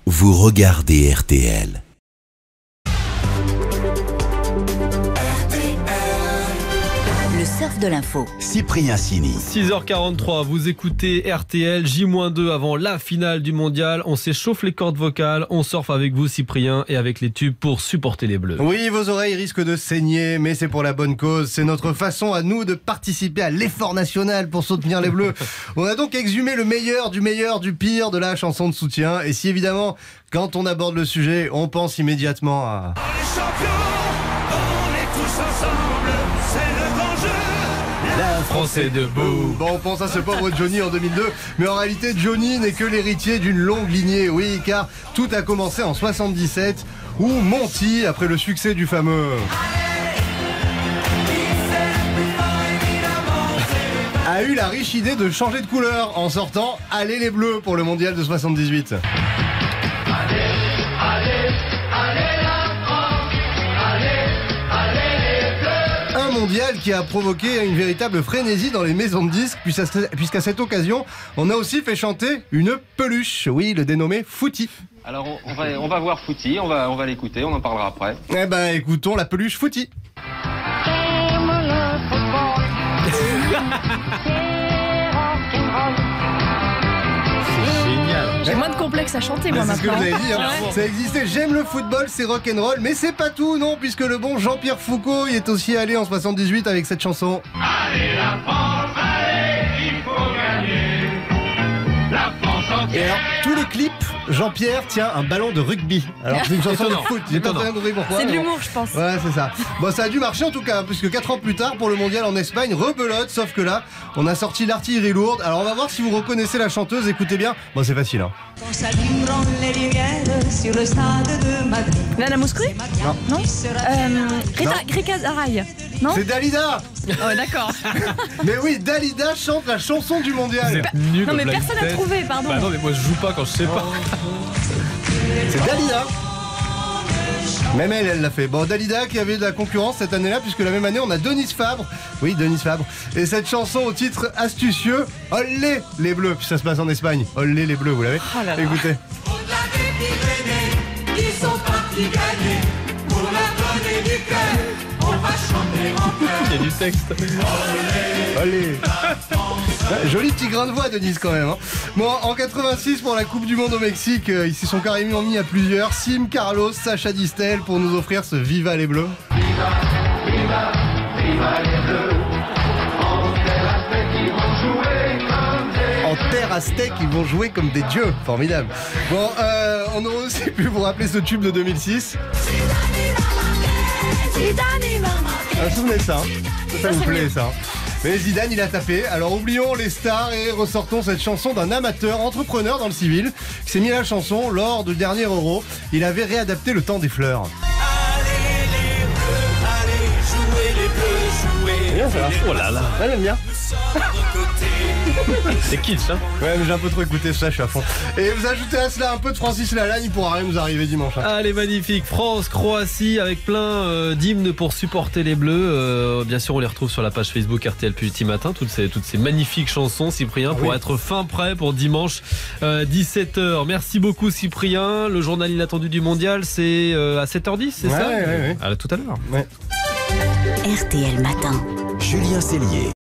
vous regardez RTL. Le surf de l'info. Cyprien Sini. 6h43, vous écoutez RTL, J-2 avant la finale du mondial. On s'échauffe les cordes vocales, on surfe avec vous Cyprien et avec les tubes pour supporter les Bleus. Oui, vos oreilles risquent de saigner, mais c'est pour la bonne cause. C'est notre façon à nous de participer à l'effort national pour soutenir les Bleus. On a donc exhumé le meilleur, du pire de la chanson de soutien. Et si évidemment, quand on aborde le sujet, on pense immédiatement à... Les champions, on est tous ensemble, c'est le grand jeu. La France est debout. Bon, on pense à ce pauvre Johnny en 2002, mais en réalité, Johnny n'est que l'héritier d'une longue lignée, oui, car tout a commencé en 77, où Monty, après le succès du fameux... a eu la riche idée de changer de couleur en sortant « Allez les Bleus » pour le mondial de 78. Un mondial qui a provoqué une véritable frénésie dans les maisons de disques, puisqu'à cette occasion, on a aussi fait chanter une peluche, oui, le dénommé Footy. Alors on va voir Footy, on va l'écouter, on en parlera après. Eh ben écoutons la peluche Footy. J'ai moins de complexe à chanter moi C'est ce que maintenant. vous avez dit, hein. Ça existait, j'aime le football, c'est rock'n'roll, mais c'est pas tout, non, puisque le bon Jean-Pierre Foucault y est aussi allé en 78 avec cette chanson. Allez la France, allez, il faut gagner. La France Et entière. alors, tout le clip, Jean-Pierre tient un ballon de rugby. Alors c'est une chanson de Étonnant, foot, j'ai pas étonnant. très bien compris pourquoi. C'est de mais bon. l'humour, je pense. Ouais, c'est ça. Bon, ça a dû marcher en tout cas, puisque 4 ans plus tard, pour le mondial en Espagne, rebelote, sauf que là, on a sorti l'artillerie lourde. Alors on va voir si vous reconnaissez la chanteuse, écoutez bien. Bon, c'est facile, hein. Quand s'allumeront les lumières sur le stade de Madrid. Nana Mouskouri Non. Greta Zaraï. Non. C'est Dalida. Oh, d'accord. Mais oui, Dalida chante la chanson du Vous mondial. êtes nuls Non, au mais blind personne n'a test. trouvé, pardon. Bah non, mais moi je joue pas quand je sais pas. C'est Dalida. Même elle l'a fait. Bon, Dalida qui avait de la concurrence cette année-là, puisque la même année, on a Denise Fabre. Oui, Denise Fabre. Et cette chanson au titre astucieux, Olé les Bleus. Puis ça se passe en Espagne. Olé les Bleus, vous l'avez Oh là là. Écoutez. Au-delà des Pyrénées, ils sont partis gagner. Pour leur donner du cœur, on va chanter en chœur. Il y a du texte. Allez. Ouais, joli petit grain de voix, Denise, quand même. Hein. Bon, en 86, pour la Coupe du Monde au Mexique, ils s'y sont carrément mis à plusieurs. Sim, Carlos, Sacha Distel, pour nous offrir ce Viva les Bleus. En terre aztèque, ils vont jouer comme des dieux. Formidable. Bon, on aurait aussi pu vous rappeler ce tube de 2006. Ah, vous vous souvenez de ça, hein. Ça vous plaît, ça. Mais Zidane, il a tapé. Alors oublions les stars et ressortons cette chanson d'un amateur entrepreneur dans le civil qui s'est mis à la chanson lors du dernier Euro. Il avait réadapté Le Temps des Fleurs. Allez les Bleus, allez jouer les Bleus, jouer. Bien, ça va. Oh là là. Ouais, j'aime bien. C'est kitsch, hein. Ouais, mais j'ai un peu trop écouté ça, je suis à fond. Et vous ajoutez à cela un peu de Francis Lalanne, il pourra rien nous arriver dimanche. Hein. Allez, magnifique. France, Croatie, avec plein d'hymnes pour supporter les Bleus. Bien sûr, on les retrouve sur la page Facebook RTL Plus Matin. Toutes ces magnifiques chansons, Cyprien, pour être fin prêt pour dimanche 17h. Merci beaucoup, Cyprien. Le journal inattendu du mondial, c'est à 7h10, c'est ça Ouais. À tout à l'heure. Ouais. RTL Matin. Julien Cellier.